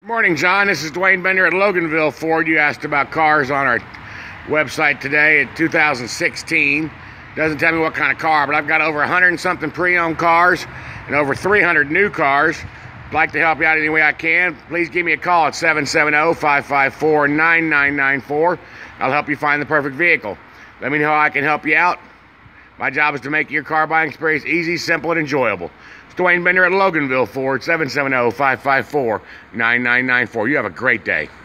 Morning, John. This is Dwayne Bender at Loganville Ford. You asked about cars on our website today in 2016. Doesn't tell me what kind of car, but I've got over 100 and something pre-owned cars and over 300 new cars. I'd like to help you out any way I can. Please give me a call at 770-554-9994. I'll help you find the perfect vehicle. Let me know how I can help you out. My job is to make your car buying experience easy, simple, and enjoyable. It's Dwayne Bender at Loganville Ford, 770-554-9994. You have a great day.